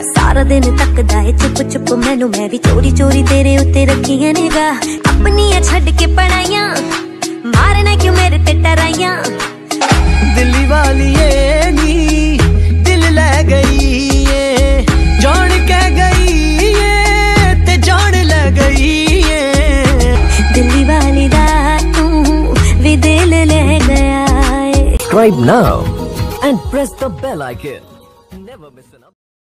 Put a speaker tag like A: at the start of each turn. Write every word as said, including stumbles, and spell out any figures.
A: सारा दिन तकदा है चुप चुप मैनू, मैं भी चोरी चोरी तेरे उत्ते रखियां निगाह। अपनियां छड्ड के पढ़ाइयां मारना क्यों मेरे ते टराइयां।
B: दिल्ली वालिए नी दिल ले गई है, जान के गई है ते जान ले गई है।
A: दिल्ली वाली दा तू भी दिल ले गया है।
C: Subscribe now and press the bell icon. Never miss an update.